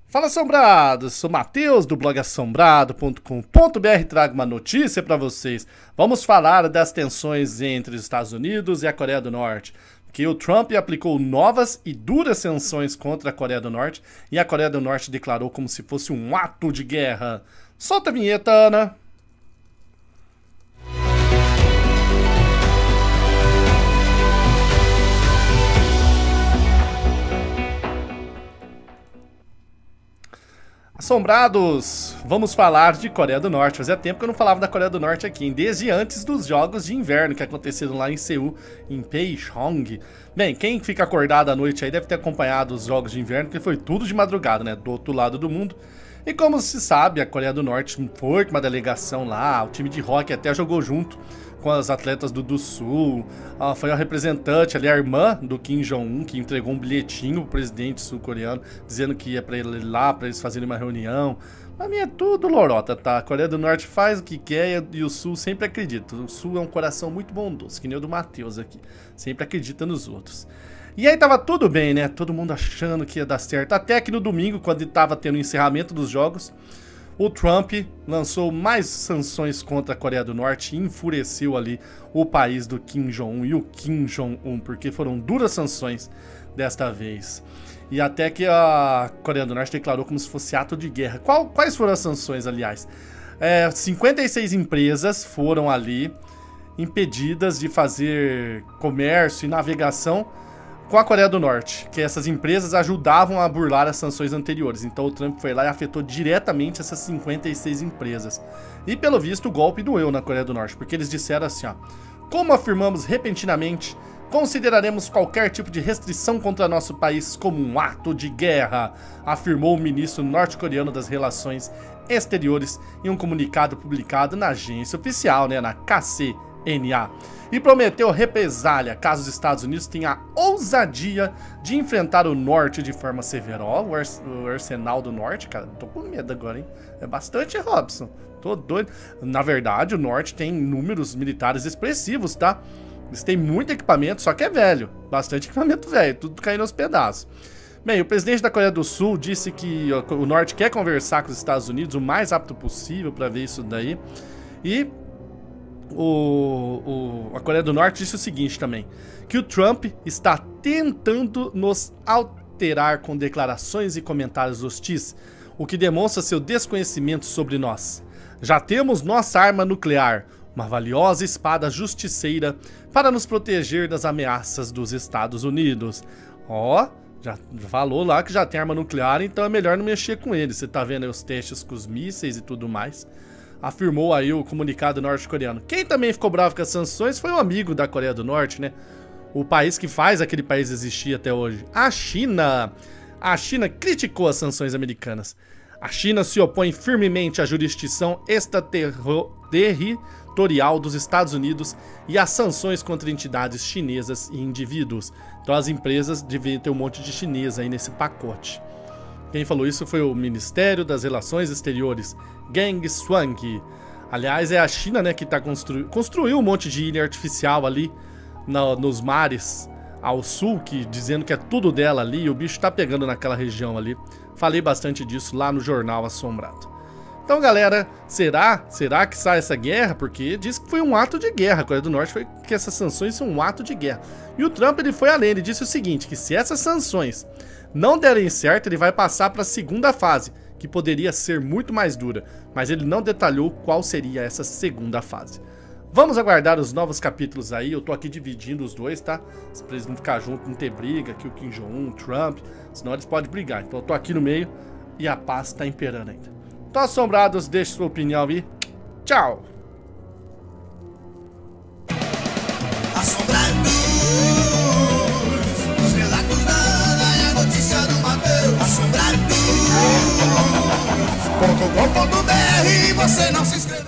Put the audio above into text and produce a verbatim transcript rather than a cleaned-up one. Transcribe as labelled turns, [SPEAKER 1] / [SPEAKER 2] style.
[SPEAKER 1] Fala, assombrados! Sou Matheus do blog assombrado ponto com ponto b r. Trago uma notícia para vocês. Vamos falar das tensões entre os Estados Unidos e a Coreia do Norte. Que o Trump aplicou novas e duras sanções contra a Coreia do Norte e a Coreia do Norte declarou como se fosse um ato de guerra. Solta a vinheta, Ana! Assombrados, vamos falar de Coreia do Norte. Fazia tempo que eu não falava da Coreia do Norte aqui, desde antes dos Jogos de Inverno que aconteceram lá em Seul, em Pyeongchang. Bem, quem fica acordado à noite aí deve ter acompanhado os Jogos de Inverno, porque foi tudo de madrugada, né, do outro lado do mundo. E como se sabe, a Coreia do Norte foi com uma delegação lá, o time de hóquei até jogou junto com as atletas do, do Sul. Ah, foi a representante ali, a irmã do Kim Jong-un, que entregou um bilhetinho pro presidente sul-coreano, dizendo que ia pra ele lá, pra eles fazerem uma reunião. Pra mim é tudo lorota, tá? A Coreia do Norte faz o que quer e o Sul sempre acredita. O Sul é um coração muito bondoso, que nem o do Matheus aqui. Sempre acredita nos outros. E aí tava tudo bem, né? Todo mundo achando que ia dar certo. Até que no domingo, quando tava tendo o encerramento dos jogos, o Trump lançou mais sanções contra a Coreia do Norte e enfureceu ali o país do Kim Jong-un e o Kim Jong-un, porque foram duras sanções desta vez. E até que a Coreia do Norte declarou como se fosse ato de guerra. Qual, quais foram as sanções, aliás? É, cinquenta e seis empresas foram ali impedidas de fazer comércio e navegação com a Coreia do Norte, que essas empresas ajudavam a burlar as sanções anteriores. Então o Trump foi lá e afetou diretamente essas cinquenta e seis empresas. E pelo visto o golpe doeu na Coreia do Norte, porque eles disseram assim, ó: como afirmamos repentinamente, consideraremos qualquer tipo de restrição contra nosso país como um ato de guerra, afirmou o ministro norte-coreano das Relações Exteriores em um comunicado publicado na agência oficial, né, na K C N A. E prometeu represália caso os Estados Unidos tenham a ousadia de enfrentar o Norte de forma severa. Ó, o, ars o arsenal do Norte, cara, tô com medo agora, hein? É bastante, Robson. Tô doido. Na verdade, o Norte tem números militares expressivos, tá? Eles têm muito equipamento, só que é velho. Bastante equipamento velho, tudo caindo aos pedaços. Bem, o presidente da Coreia do Sul disse que o Norte quer conversar com os Estados Unidos o mais rápido possível para ver isso daí. E O, o, a Coreia do Norte disse o seguinte também, que o Trump está tentando nos alterar com declarações e comentários hostis, o que demonstra seu desconhecimento sobre nós. Já temos nossa arma nuclear, uma valiosa espada justiceira para nos proteger das ameaças dos Estados Unidos. Ó, já falou lá que já tem arma nuclear, então é melhor não mexer com ele. Você tá vendo aí os testes com os mísseis e tudo mais. Afirmou aí o comunicado norte-coreano. Quem também ficou bravo com as sanções foi um amigo da Coreia do Norte, né? O país que faz aquele país existir até hoje. A China. A China criticou as sanções americanas. A China se opõe firmemente à jurisdição extraterritorial dos Estados Unidos e às sanções contra entidades chinesas e indivíduos. Então as empresas deviam ter um monte de chinês aí nesse pacote. Quem falou isso foi o Ministério das Relações Exteriores, Geng Shuang. Aliás, é a China, né, que tá constru... construiu um monte de ilha artificial ali no, nos mares ao sul, que, dizendo que é tudo dela ali, e o bicho tá pegando naquela região ali. Falei bastante disso lá no Jornal Assombrado. Então, galera, será? Será que sai essa guerra? Porque diz que foi um ato de guerra. A Coreia do Norte foi que essas sanções são um ato de guerra. E o Trump, ele foi além, ele disse o seguinte, que se essas sanções não derem certo, ele vai passar para a segunda fase, que poderia ser muito mais dura, mas ele não detalhou qual seria essa segunda fase. Vamos aguardar os novos capítulos aí, eu tô aqui dividindo os dois, tá? Pra eles não ficar juntos, não ter briga, aqui o Kim Jong-un, o Trump, senão eles podem brigar. Então eu tô aqui no meio e a paz tá imperando ainda. Então, assombrados, deixe sua opinião aí. Tchau!
[SPEAKER 2] Assombrados, os relatos da Ana e a notícia do Matheus. Assombrados ponto com ponto b r, você não se inscreveu.